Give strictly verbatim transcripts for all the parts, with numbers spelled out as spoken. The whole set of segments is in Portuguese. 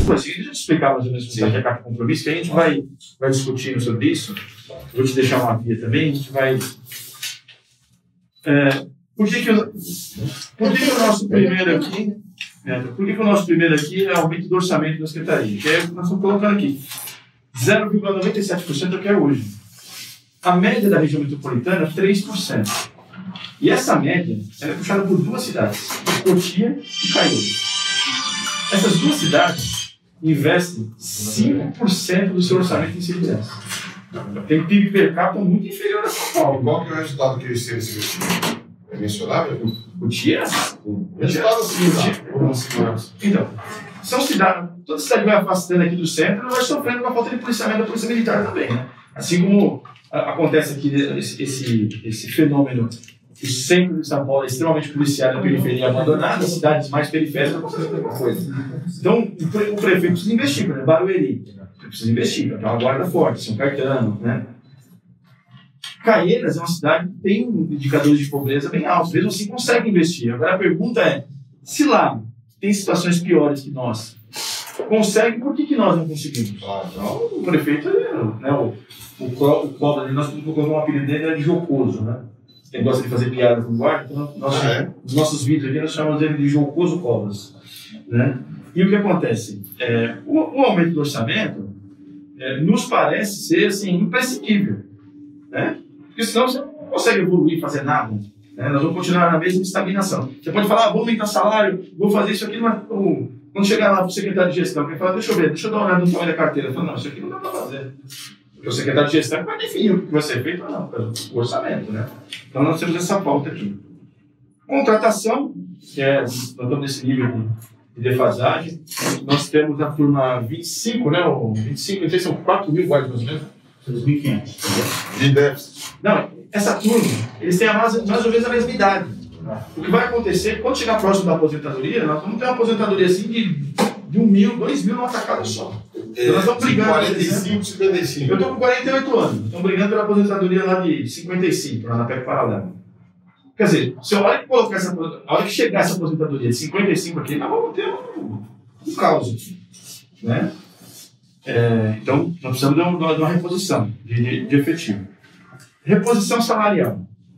Depois, deixa eu te explicar mais ou menos o que é a carta de compromisso, que a gente vai, vai discutindo sobre isso. Vou te deixar uma via também, a gente vai... É, por que que, eu, por que que o nosso primeiro aqui... É, por que que o nosso primeiro aqui é aumento do orçamento da Secretaria? Que é o que nós estamos colocando aqui. zero vírgula noventa e sete por cento é o que é hoje. A média da região metropolitana é três por cento. E essa média ela é puxada por duas cidades, Cotia e Caieiras. Essas duas cidades investem cinco por cento do seu orçamento em segurança. Tem P I B per capita muito inferior a São Paulo. Qual que é o resultado que eles têm nesse investimento? É mensurável? Cotia? O resultado assim, então, são cidades, toda cidade vai afastando aqui do centro, ela vai sofrendo com a falta de policiamento da Polícia Militar também, né? Assim como a, acontece aqui esse, esse, esse fenômeno, o centro de São Paulo é extremamente policiado, a periferia abandonada, as cidades mais periféricas não acontece a mesma coisa. Então, o, pre, o prefeito precisa investir, por exemplo, Barueri, precisa investir, para ter uma guarda forte, São Caetano, né? Caieiras é uma cidade que tem indicadores de pobreza bem altos, mesmo assim consegue investir. Agora a pergunta é, se lá tem situações piores que nós, consegue, por que, que nós não conseguimos? Ah, então o prefeito, né, o, o, o Cobra, nós colocamos um apelido dele, é de jocoso, né? Ele gosta de fazer piada com o guarda, então nós, ah, é? Os nossos vídeos aqui nós chamamos ele de jocoso Cobras, né? E o que acontece? É, o, o aumento do orçamento é, nos parece ser assim, imprescindível, né? Porque senão você não consegue evoluir, fazer nada. Né? Nós vamos continuar na mesma estagnação. Você pode falar, ah, vou aumentar salário, vou fazer isso aqui, mas oh, quando chegar lá para o secretário de gestão, ele fala, deixa eu ver, deixa eu dar uma olhada no tamanho da carteira. Eu falo, não, isso aqui não dá para fazer. Porque o secretário de gestão vai definir o que vai ser feito ou não, pelo orçamento. Né? Então nós temos essa pauta aqui. Contratação, que é, nós estamos nesse nível de defasagem. Nós temos a turma vinte e cinco, né? O vinte e cinco, não sei se são quatro mil guardas mais ou menos. dois mil e quinhentos. De déficit. Não, essa turma, eles têm a mais, mais ou menos a mesma idade. O que vai acontecer, quando chegar próximo da aposentadoria, nós vamos ter uma aposentadoria assim de, de um mil, dois mil numa tacada só. É, então nós estamos brigando. quarenta e cinco, cinquenta e cinco. Eu estou com quarenta e oito anos, estamos brigando pela aposentadoria lá de cinquenta e cinco, lá na P E C paralela. Quer dizer, se a hora que, colocar essa, a hora que chegar essa aposentadoria de cinquenta e cinco aqui, nós vamos ter um, um caos aqui. Né? É, então, nós precisamos de uma, de uma reposição de, de, de efetivo. Reposição salarial.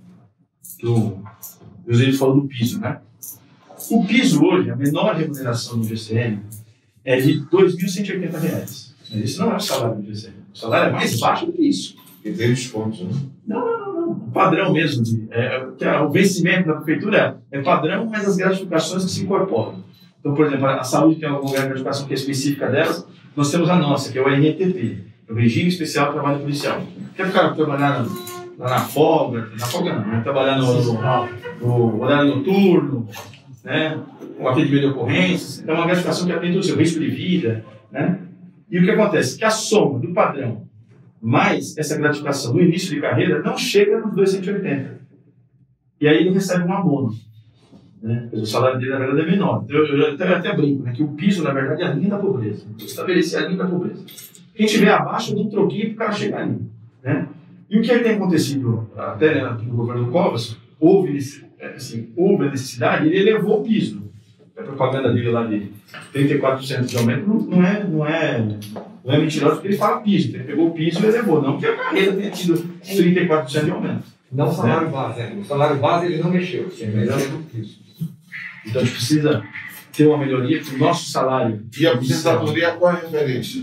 O José falou do piso, né? O piso hoje, a menor remuneração do G C M é de dois mil cento e oitenta reais. Mas isso não é o salário do G C M. O salário é mais baixo do que isso. E tem desconto, né? Não, não, não, não. O padrão mesmo. De, é, é, o vencimento da prefeitura é padrão, mas as gratificações que se incorporam. Então, por exemplo, a saúde tem alguma gratificação que é específica delas. Nós temos a nossa, que é o R E T P, o Regime Especial de Trabalho Policial. Quer o cara trabalhar na, na folga, na folga não, né? Trabalhar no, no, no horário noturno, né? Com atendimento de ocorrências, é uma gratificação que atende o seu risco de vida, né? E o que acontece? Que a soma do padrão mais essa gratificação no início de carreira não chega nos duzentos e oitenta. E aí ele recebe um abono. Né? O salário dele, na verdade, é menor. Eu, eu, até, eu até brinco, né? Que o piso, na verdade, é a linha da pobreza. Estabelecer a linha da pobreza. Quem estiver abaixo, eu dou um troquinho para o cara chegar ali. Né? E o que tem acontecido, até né, no governo Covas, houve, assim, houve a necessidade, ele elevou o piso. A propaganda dele lá de trinta e quatro por cento de aumento não, não, é, não, é, não é mentiroso, porque ele fala piso. Ele pegou o piso e elevou. Não que a carreira tenha tido trinta e quatro por cento de aumento. Não o salário né? base, né? O salário base ele não mexeu, ele elevou o piso. Então a gente precisa ter uma melhoria que o nosso salário... E a aposentadoria, qual é a referência?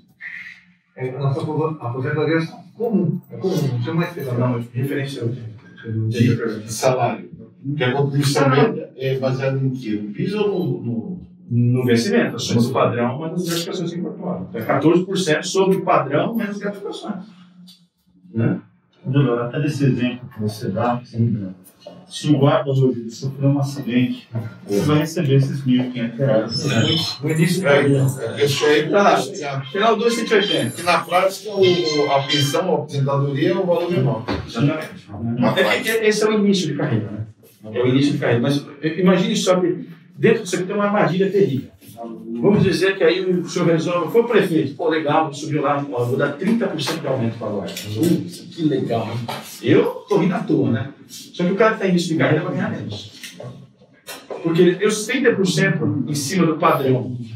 É a nossa aposentadoria é comum, é comum, não chama mais especial. Não, referência de, de salário. Porque a contribuição é baseada em quê? No piso ou no... no... no vencimento, a soma do padrão, mas as gratificações incorporadas. É quatorze por cento sobre o padrão, menos as gratificações. Né? Doutor, até desse exemplo que você dá, se o guarda hoje sofreu um acidente, ele vai receber esses mil e quinhentos reais. No início da carreira. Isso aí tá lá, final duzentos e oitenta. Que na prática o, a pensão, a aposentadoria é um valor menor. Exatamente. Esse é o início de carreira, né? É o início de carreira. Mas imagine só que dentro disso aqui tem uma armadilha terrível. Vamos dizer que aí o senhor resolve, foi o prefeito, pô, legal, subiu lá, ó, vou dar trinta por cento de aumento para agora. Uh, que legal, hein? Eu tô rindo à toa, né? Só que o cara que está em início de carreira vai ganhar menos. Porque os trinta por cento em cima do padrão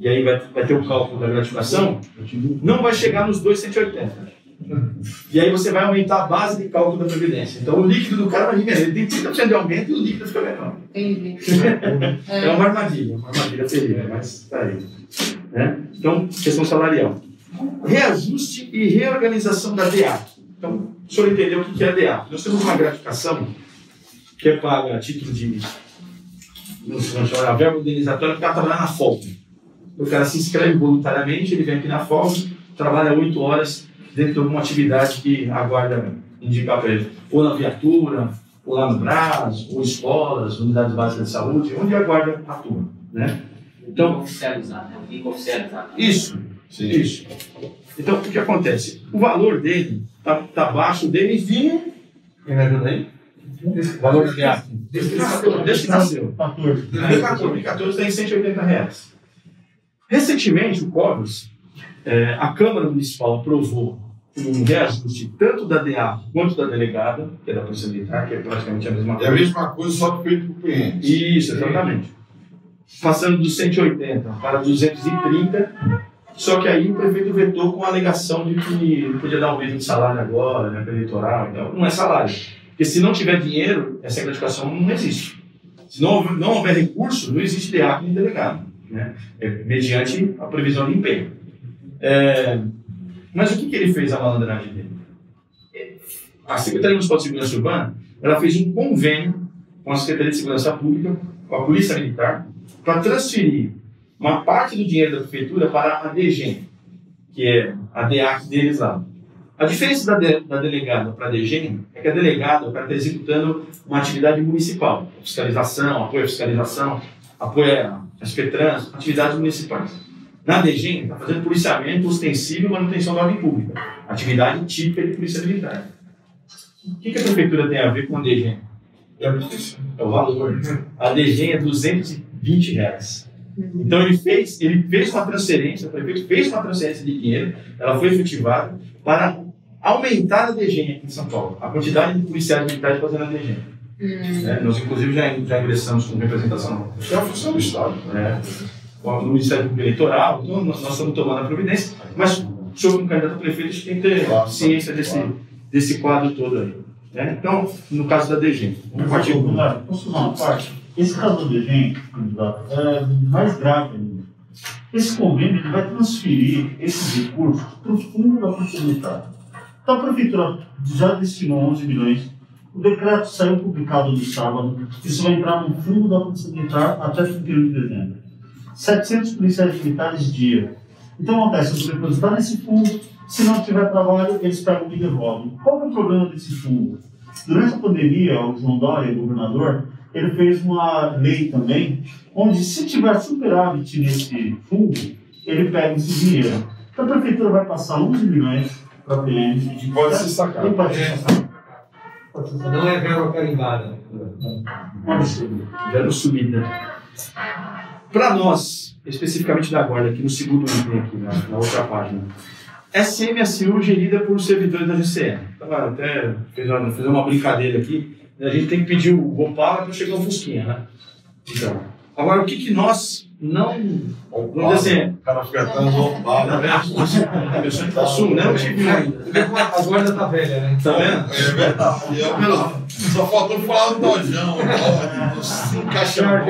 e aí vai, vai ter o cálculo da gratificação, não vai chegar nos dois vírgula cento e oitenta. E aí você vai aumentar a base de cálculo da Previdência. Então o líquido do cara vai vir menor. Ele tem trinta por cento de aumento e o líquido fica menor. Entendi. É uma armadilha, uma armadilha terrível, mas tá aí. Né? Então, questão salarial. Reajuste e reorganização da D A. Então, o senhor entendeu o que é a D A? Nós temos uma gratificação que é paga a título de não sei, a verba indenizatória para trabalhar na folga. O cara se inscreve voluntariamente, ele vem aqui na folga, trabalha oito horas dentro de alguma atividade que aguarda indicar para ele. Ou na viatura, ou lá no Brás, ou escolas, unidades básicas de saúde, onde a guarda atua. Né? Então, oficializar, né? Vínculo oficializado. Isso, Sim. isso. Então, o que acontece? O valor dele está tá abaixo dele e vinha. Quem me ajuda aí? O valor da D A. Desde que nasceu. Desde que nasceu. Em dois mil e quatorze tem cento e oitenta reais. Recentemente, o Covers, é, a Câmara Municipal aprovou um reajuste tanto da D A quanto da delegada, que é da Polícia Militar, que é praticamente a mesma coisa. É a mesma coisa, só que feito para o cliente. Isso, exatamente. Passando dos cento e oitenta para duzentos e trinta, só que aí o prefeito vetou com a alegação de que não podia dar um aumento de salário agora, né, para eleitoral, então não é salário. Porque se não tiver dinheiro, essa gratificação não existe. Se não houver, não houver recurso, não existe D A nem delegado, né? É mediante a previsão de empenho. É, mas o que, que ele fez, a malandragem dele? A Secretaria Municipal de Segurança Urbana, ela fez um convênio com a Secretaria de Segurança Pública, com a Polícia Militar, para transferir uma parte do dinheiro da prefeitura para a D G E M, que é a D A C deles lá. A diferença da, de, da delegada para a D G E M é que a delegada está executando uma atividade municipal, fiscalização, apoio à fiscalização, apoio às FETRANS, atividades municipais. Na D G E M está fazendo policiamento ostensivo e manutenção da ordem pública, atividade típica de polícia militar. O que, que a prefeitura tem a ver com a D G E M? É o valor. A D G E M é duzentos e vinte reais. Então ele fez, ele fez uma transferência, o prefeito fez uma transferência de dinheiro, ela foi efetivada para aumentar a D G E M aqui em São Paulo, a quantidade de policiais militares fazendo a D G E M. Hum. É, nós, inclusive, já, já ingressamos com representação. É a função do Estado. É, no Ministério Público Eleitoral, então nós, nós estamos tomando a providência, mas o senhor, como candidato a prefeito, a gente tem que ter claro, ciência desse, claro. desse quadro todo aí. É, então, no caso da D G E M, um partido. Posso falar uma parte? Esse caso da D G E M, candidato, é mais grave ainda. Esse convênio ele vai transferir esses recursos para o fundo da Polícia Militar. Então, a Prefeitura já destinou onze milhões. O decreto saiu publicado no sábado. Isso vai entrar no fundo da Polícia Militar até trinta e um de dezembro. setecentos policiais militares dia. Então, acontece, o prefeito está nesse fundo. Se não tiver trabalho, eles pegam e devolvem. Qual é o problema desse fundo? Durante a pandemia, o João Dória, o governador, ele fez uma lei também, onde se tiver superávit nesse fundo, ele pega esse dinheiro. Então a prefeitura vai passar onze milhões para a P M. E pode ser sacado. E pode ser sacado. Não é verba carimbada. Verba subida. Para nós, especificamente da Guarda, aqui no segundo item, aqui na, na outra página, S M S U gerida por servidores da G C M. Então, até fez uma, fez uma brincadeira aqui. A gente tem que pedir o Opala para chegar o Fusquinha, né? Então, agora o que, que nós não. Vamos dizer assim. O cara fica dando Opala, né? Meu sonho está sul, né? Eu tive ainda. A guarda está velha, né? Tá vendo? É verdade. Eu, só faltou falar do Dojão. Se encaixar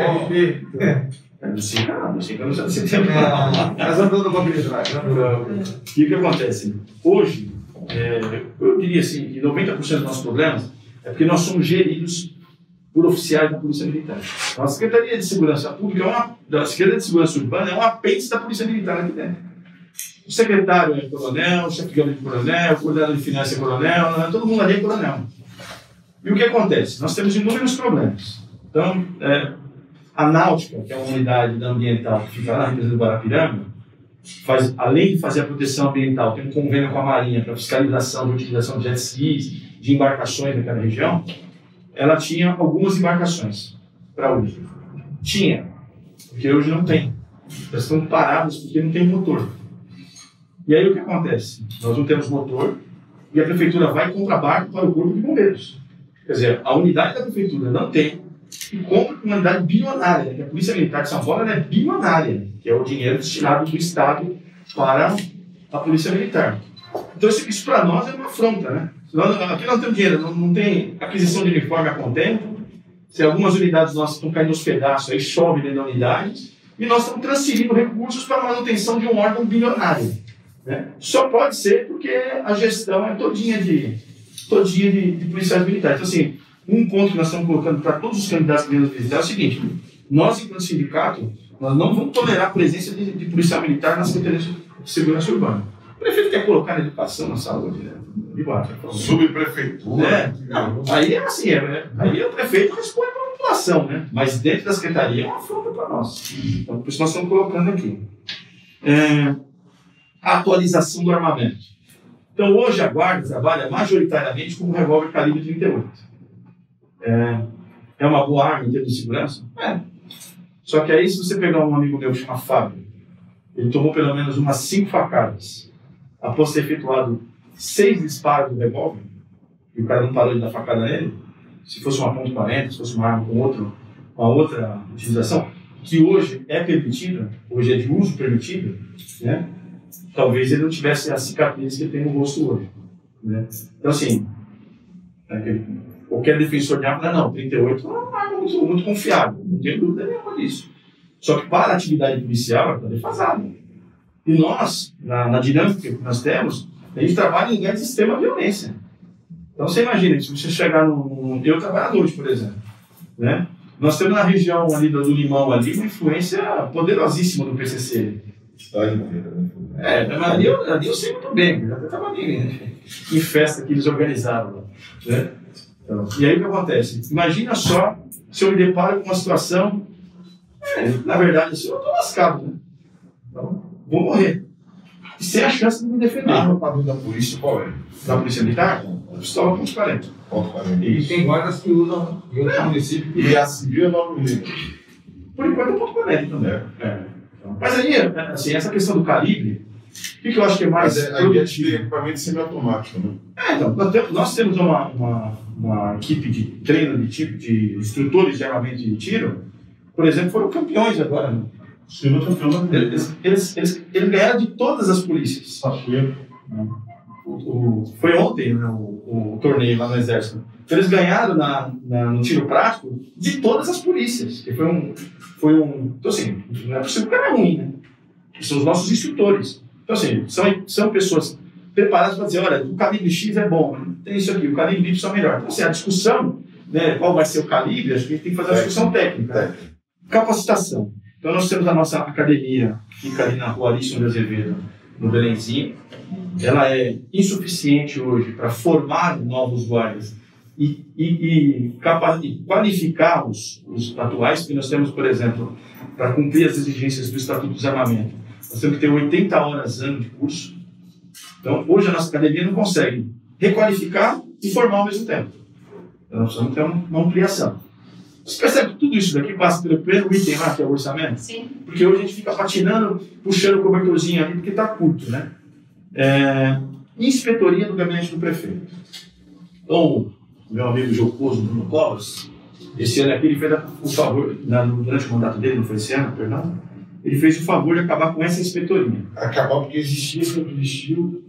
No cinco, não, no cinco eu não sei se tem. Mas andando no banco de trás. O que, que acontece? Hoje, é, eu diria assim, que noventa por cento dos nossos problemas é porque nós somos geridos por oficiais da Polícia Militar. Então, a Secretaria de Segurança Pública, é uma, a Secretaria de Segurança Urbana é um apêndice da Polícia Militar aqui dentro. O secretário é coronel, o chefe de gabinete é coronel, o coordenador de finanças é coronel, né? Todo mundo ali é coronel. E o que acontece? Nós temos inúmeros problemas. Então, é, a Náutica, que é uma unidade ambiental que fica lá na represa do Guarapiranga, faz, além de fazer a proteção ambiental, tem um convênio com a Marinha para fiscalização de utilização de jet skis, de embarcações naquela região. Ela tinha algumas embarcações para uso. Tinha, porque hoje não tem. Elas estão paradas porque não tem motor. E aí o que acontece? Nós não temos motor e a prefeitura vai e compra barco para o corpo de bombeiros. Quer dizer, a unidade da prefeitura não tem e compra uma unidade bilionária, que a Polícia Militar de São Paulo é bilionária. que é o dinheiro destinado do Estado para a Polícia Militar. Então, isso, isso para nós é uma afronta, né? Nós, aqui não temos dinheiro, não, não tem aquisição de uniforme a contento. Se algumas unidades nossas estão caindo aos pedaços, aí chove dentro da unidade, e nós estamos transferindo recursos para a manutenção de um órgão bilionário. Né? Só pode ser porque a gestão é todinha de, todinha de, de policiais militares. Então, assim, um ponto que nós estamos colocando para todos os candidatos que vêm nos visitar é o seguinte: nós, enquanto sindicato, nós não vamos tolerar a presença de, de policial militar na Secretaria de Segurança Urbana. O prefeito quer colocar na educação, na saúde, né? Subprefeitura. É, não, aí é assim, é, né? Aí o prefeito responde para a população, né? Mas dentro da secretaria é uma afronta para nós. Então, por isso nós estamos colocando aqui. É, a atualização do armamento. Então, hoje a Guarda trabalha majoritariamente com um revólver calibre trinta e oito. É, é uma boa arma em termos de segurança? É. Só que aí, se você pegar um amigo meu que chama Fábio, ele tomou pelo menos umas cinco facadas após ter efetuado seis disparos do revólver, e o cara não parou de dar facada nele. Se fosse uma ponto quarenta, se fosse uma arma com outro, uma outra utilização, que hoje é permitida, hoje é de uso permitido, né? Talvez ele não tivesse a cicatriz que ele tem no rosto hoje. Né? Então, assim, é que qualquer defensor de arma, não, trinta e oito é uma arma muito, muito confiável, não tem dúvida nenhuma disso. Só que para a atividade policial, ela está defasada. E nós, na, na dinâmica que nós temos, a gente trabalha em lugares de extrema violência. Então você imagina, se você chegar no... Eu trabalho à noite, por exemplo. Né? Nós temos na região ali do Limão ali, uma influência poderosíssima do P C C. É, mas ali eu, ali eu sei muito bem, eu até trabalhei, né? Em festa que eles organizaram. Né? Então, e aí o que acontece? Imagina só se eu me deparo com uma situação, é, na verdade, assim, eu estou lascado, né? Então, vou morrer. E sem a chance de me defender. A arma padrão da polícia qual é? Da Polícia Militar? Pistola ponto quarenta. E tem guardas que usam em outros municípios. E a civil é nove milímetros. Por enquanto é ponto quarenta também. É. É. Mas aí, assim, essa questão do calibre, o que, que eu acho que é mais. Mas é, aí é de equipamento semiautomático, né? É, então, nós temos, nós temos uma, uma, uma equipe de treino de tipo, de instrutores de armamento de tiro, por exemplo, foram campeões agora, né? Sim, campeão da eles, eles, eles, eles ganharam de todas as polícias. Sapeiro. O, o, foi ontem, né, o, o torneio lá no Exército. Então, eles ganharam na, na, no tiro prático de todas as polícias. Que foi um, foi um. Então, assim, não é possível que era ruim, né? São os nossos instrutores. Então, assim, são, são pessoas preparadas para dizer: olha, o calibre X é bom, tem isso aqui, o calibre Y é melhor. Então, assim, a discussão, né, qual vai ser o calibre, acho que a gente tem que fazer uma discussão técnica. Né? Capacitação. Então, nós temos a nossa academia, que fica ali na rua Alício de Azevedo, no Belenzinho. Ela é insuficiente hoje para formar novos guardas e, e, e, e qualificar os, os atuais, porque nós temos, por exemplo, para cumprir as exigências do Estatuto do Desarmamento, nós temos que ter oitenta horas ano de curso. Então, hoje a nossa academia não consegue requalificar e formar ao mesmo tempo. Então, nós precisamos ter uma, uma ampliação. Você percebe que tudo isso daqui passa pelo primeiro item lá, que é o orçamento? Sim. Porque hoje a gente fica patinando, puxando o cobertorzinho ali, porque está curto, né? É, inspetoria do gabinete do prefeito. Então, o meu amigo Jocoso, Bruno Covas, esse ano aqui ele fez o favor, na, durante o mandato dele, não foi esse ano, perdão, ele fez o favor de acabar com essa inspetoria. Acabar porque existia, sempre existiu.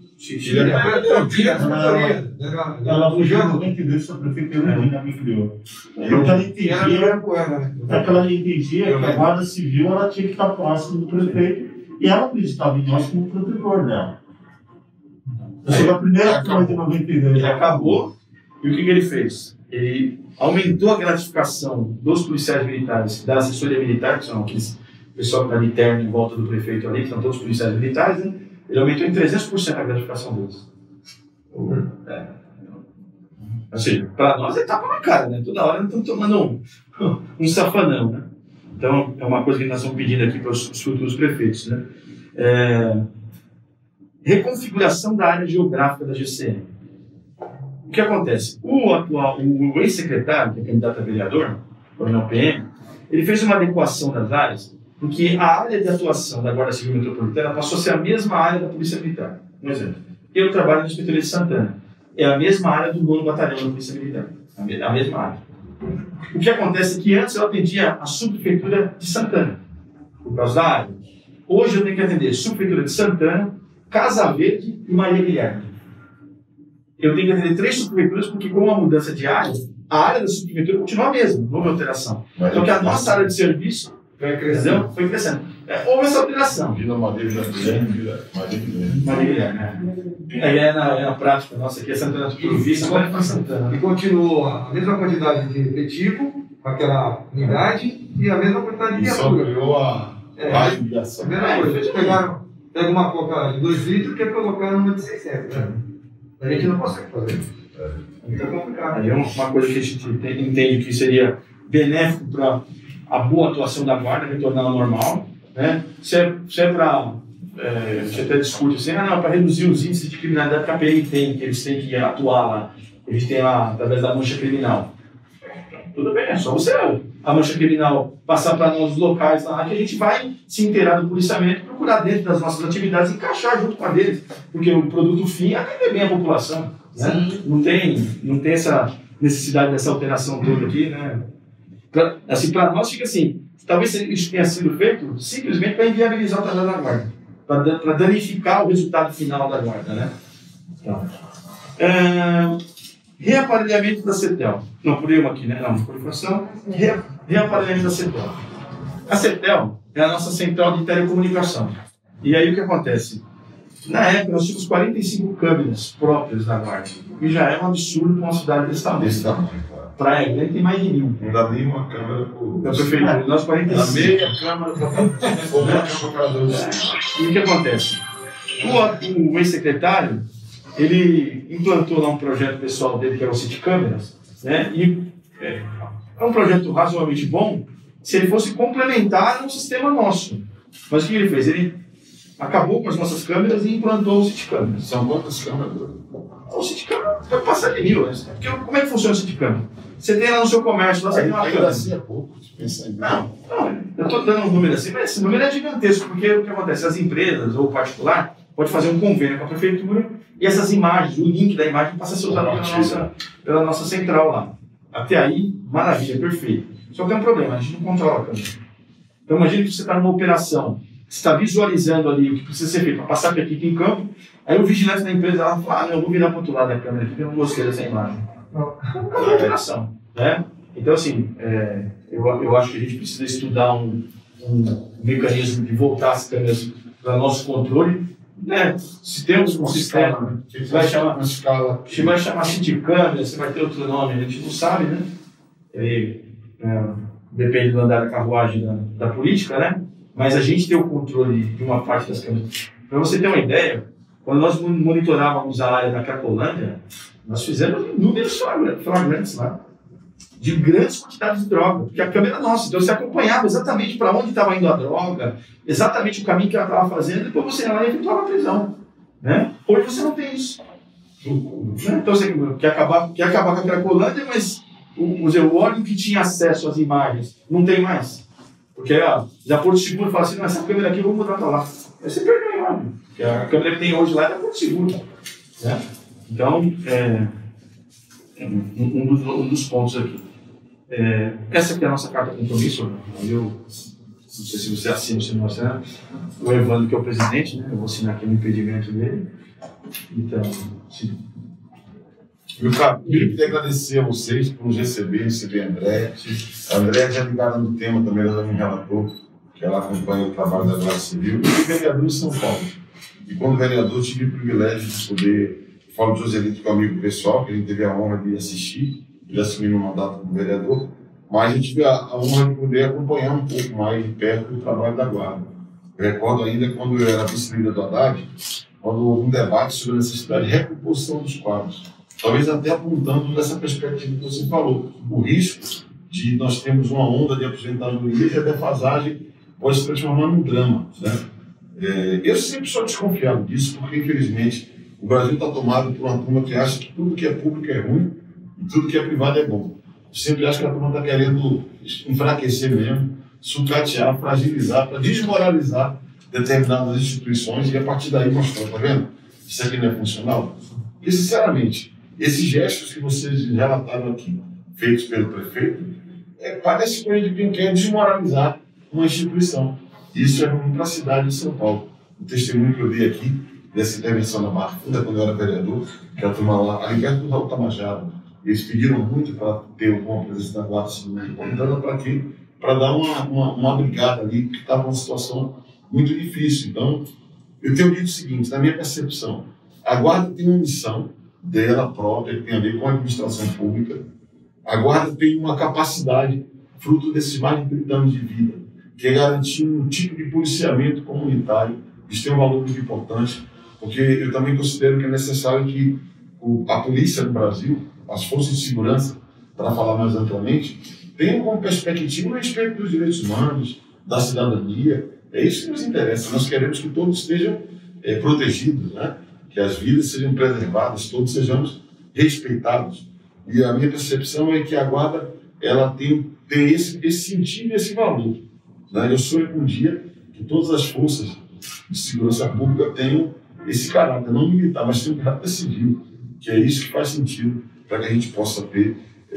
Ela fugiu em noventa e dois, o prefeito Eudina me criou. Porque ela entendia, porque ela entendia que a Guarda Civil ela tinha que estar próxima do prefeito e ela acreditava em nós como protetor dela. Essa foi a primeira coisa de noventa e dois. Ele acabou, e o que, que ele fez? Ele aumentou a gratificação dos policiais militares, da assessoria militar, que são aqueles pessoal que está ali terno em volta do prefeito ali, que são todos policiais militares, né? Ele aumentou em trezentos por cento a gratificação deles. Uhum. É. Assim, para nós é tapa na cara, né? Toda hora nós estamos tomando um, um safanão, né? Então, é uma coisa que nós estamos pedindo aqui para os futuros prefeitos, né? É... Reconfiguração da área geográfica da G C M. O que acontece? O atual, o ex-secretário, que é candidato a vereador, o coronel P M, ele fez uma adequação das áreas, porque a área de atuação da Guarda Civil Metropolitana passou a ser a mesma área da Polícia Militar. Um exemplo. Eu trabalho na Inspetoria de Santana. É a mesma área do nono Batalhão da Polícia Militar. A mesma área. O que acontece é que antes eu atendia a subprefeitura de Santana, por causa da área. Hoje eu tenho que atender Subprefeitura de Santana, Casa Verde e Maria Guilherme. Eu tenho que atender três subprefeituras porque, com a mudança de área, a área da subprefeitura continua a mesma, não houve alteração. Então, que a nossa área de serviço foi crescendo. Foi crescendo. É, houve essa alteração. Vila Maria Guilherme, Vila Maria Guilherme. Maria Guilherme, né? Aí é na, é na prática nossa aqui, é Santana do Turuvi, agora é para Santana. E continuou a mesma quantidade de efetivo, aquela unidade, e a mesma quantidade de E só viatura. ganhou a É. a ligação. A mesma coisa, eles pegaram, pega uma coca de dois litros e quer colocar numa de seiscentos. Né? A gente não consegue fazer. Então é complicado. Aí é uma coisa que a gente entende que seria benéfico para a boa atuação da guarda, retornar ao normal, né? Se é, se é para, é, você até discute assim, ah, não, para reduzir os índices de criminalidade que a P M tem, que eles têm que atuar lá, eles têm lá, através da mancha criminal. Tudo bem, é só você, a mancha criminal, passar para nós os locais lá, que a gente vai se inteirar do policiamento, procurar dentro das nossas atividades, encaixar junto com a deles, porque o produto fim é atender bem a população. Né? Não tem, não tem essa necessidade dessa alteração toda aqui, né? Pra, assim, para nós fica assim, talvez isso tenha sido feito simplesmente para inviabilizar o trabalho da guarda, para danificar o resultado final da guarda, né? Então, é, reaparelhamento da CETEL. Não, por eu aqui, né? Não, por informação. Re, reaparelhamento da CETEL. A CETEL é a nossa central de telecomunicação. E aí o que acontece? Na época, nós tínhamos quarenta e cinco câmeras próprias da guarda, e já é um absurdo para uma cidade desse tamanho. Desse tamanho, claro. Praia Grande tem mais de mil. Não dá nem uma câmera por. Eu preferi, nós quarenta e cinco. A meia câmera para cada um. E o que acontece? O, o ex-secretário, ele implantou lá um projeto pessoal dele, que era o City Câmeras, né? E é, é um projeto razoavelmente bom se ele fosse complementar um sistema nosso. Mas o que ele fez? Ele acabou com as nossas câmeras e implantou o City Câmeras. São quantas câmeras? O City Câmera vai passar de mil. Né? Porque, como é que funciona o City Câmera? Você tem lá no seu comércio, lá você tem uma câmera. Assim é pouco, se pensar em Não, não, eu estou dando um número assim, mas esse número é gigantesco, porque o que acontece? As empresas ou o particular pode fazer um convênio com a prefeitura e essas imagens, o link da imagem passa a ser usado pela nossa, pela nossa central lá. Até aí, maravilha, perfeito. Só que tem um problema, a gente não controla a câmera. Então imagine que você está numa operação, você está visualizando ali o que precisa ser feito para passar aqui, aqui em campo, aí o vigilante da empresa ela fala, ah, não, eu vou virar para o outro lado da câmera aqui, porque eu não gostei dessa imagem. Não, é uma operação, né? Então assim, é, eu, eu acho que a gente precisa estudar um, um mecanismo de voltar as câmeras para nosso controle, né? Se temos um sistema, que vai chamar, uma escala. você vai chamar assim de câmera, você vai ter outro nome, a gente não sabe, né? Ele, é, depende do andar da carruagem da, da política, né? Mas a gente tem o controle de uma parte das câmeras. Para você ter uma ideia, quando nós monitorávamos a área da Cracolândia, nós fizemos inúmeros flagrantes lá, de grandes quantidades de droga, porque a câmera é nossa, então você acompanhava exatamente para onde estava indo a droga, exatamente o caminho que ela estava fazendo, e depois você ia lá e efetuava a prisão. Né? Hoje você não tem isso. Né? Então você quer acabar, quer acabar com a Cracolândia, mas o, o órgão que tinha acesso às imagens não tem mais. Porque ó, já Porto Seguro fala assim, não, essa câmera aqui eu vou mudar para lá. Aí você perdeu a imagem. Porque a câmera que tem hoje lá é da Porto Seguro. Né? Então, é, um, um, dos, um dos pontos aqui. É, essa aqui é a nossa carta de compromisso. Eu não sei se você assina ou se não assina. O Evandro, que é o presidente, né? Eu vou assinar aqui no impedimento dele. Então, sim. Eu queria agradecer a vocês por nos receberem, receber a André. A André já ligada no tema também, ela me relatou que ela acompanha o trabalho da Guarda Civil. Eu fui vereador em São Paulo. E como vereador tive o privilégio de poder, falo de Joselito, que é um amigo pessoal, que a gente teve a honra de assistir, de assumir meu mandato como vereador, mas a gente tive a, a honra de poder acompanhar um pouco mais de perto o trabalho da Guarda. Eu recordo ainda quando eu era vice-líder do Haddad, quando houve um debate sobre a necessidade de recomposição dos quadros. Talvez até apontando nessa perspectiva que você falou, o risco de nós termos uma onda de aposentadoria e a defasagem pode se transformar num drama. Né? É, eu sempre sou desconfiado disso, porque infelizmente o Brasil está tomado por uma turma que acha que tudo que é público é ruim e tudo que é privado é bom. Eu sempre acho que a turma está querendo enfraquecer mesmo, sucatear, fragilizar, para desmoralizar determinadas instituições e a partir daí mostrar, tá vendo? Isso aqui não é funcional? E sinceramente, esses gestos que vocês relataram aqui, feitos pelo prefeito, é, parece coisa de quem quer desmoralizar uma instituição. Isso é ruim para a cidade de São Paulo. O testemunho que eu dei aqui, dessa intervenção na Barra Funda, quando eu era vereador, que a turma lá, ali perto do Raul Tamajaro, eles pediram muito para ter uma presença da Guarda Civil Metropolitana, para quê? Para dar uma, uma, uma brigada ali, que estava uma situação muito difícil. Então, eu tenho dito o seguinte, na minha percepção, a Guarda tem uma missão dela própria, que tem a ver com a administração pública. A Guarda tem uma capacidade, fruto desses mais de trinta anos de vida, que é garantir um tipo de policiamento comunitário. Isso tem um valor muito importante, porque eu também considero que é necessário que o, a polícia no Brasil, as forças de segurança, para falar mais amplamente, tenham como perspectiva o respeito dos direitos humanos, da cidadania. É isso que nos interessa. Nós queremos que todos estejam é, protegidos, né? Que as vidas sejam preservadas, todos sejamos respeitados. E a minha percepção é que a Guarda ela tem, tem esse, esse sentido e esse valor. Né? Eu sonho com um dia que todas as forças de segurança pública tenham esse caráter, não militar, mas tem um caráter civil, que é isso que faz sentido para que a gente possa ter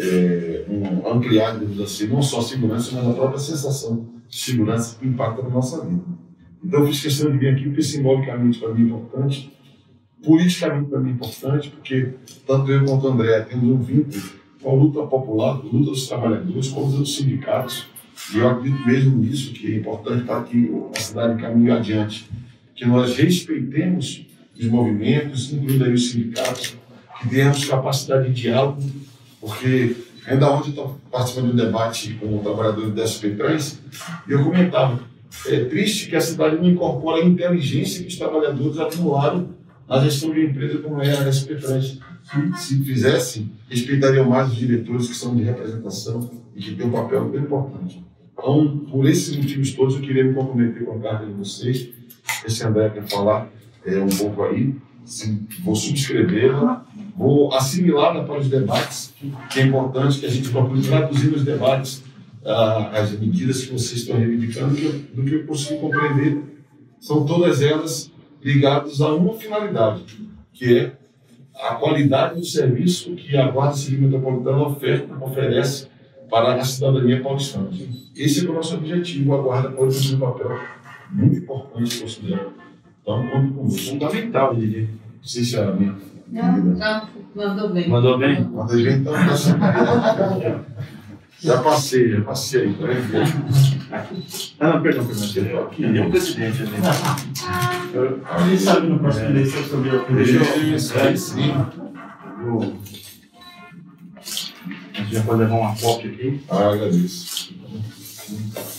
é, um ampliar, digamos assim, não só a segurança, mas a própria sensação de segurança que impacta na nossa vida. Então eu fiz questão de vir aqui porque simbolicamente para mim é importante, politicamente para mim é importante, porque tanto eu quanto o André temos um vínculo com a luta popular, com a luta dos trabalhadores, com a luta dos sindicatos, e eu acredito mesmo nisso, que é importante para que a cidade caminhe adiante, que nós respeitemos os movimentos, incluindo aí os sindicatos, que tenhamos capacidade de diálogo, porque ainda ontem eu estou participando de um debate com o trabalhador da S P Trans, e eu comentava, é triste que a cidade não incorpora a inteligência que os trabalhadores acumularam na gestão de uma empresa como é a S P Trans. Se fizessem, respeitariam mais os diretores que são de representação e que têm um papel bem importante. Então, por esses motivos todos, eu queria me comprometer com a carta de vocês. Esse André quer falar é, um pouco aí. Vou subscrevê-la, vou assimilá-la para os debates, que é importante que a gente procure traduzir nos debates ah, as medidas que vocês estão reivindicando, do que, eu, do que eu consegui compreender. São todas elas ligadas a uma finalidade, que é a qualidade do serviço que a Guarda Civil Metropolitana oferta, oferece para a cidadania paulistana. Esse é o nosso objetivo. A Guarda pode ter um papel muito importante, considero. Então, conto com você. Fundamental, eu diria. Sinceramente. Não, não, mandou bem. Mandou bem? Mandei bem, então, já passei, já passei aí. Ah, não, perdão, perdão. Aqui, é o presidente ali. Quem sabe no próximo eleição sobre a Deixa eu ver isso aí, sim. A gente já pode levar uma cópia aqui. Ah, agradeço.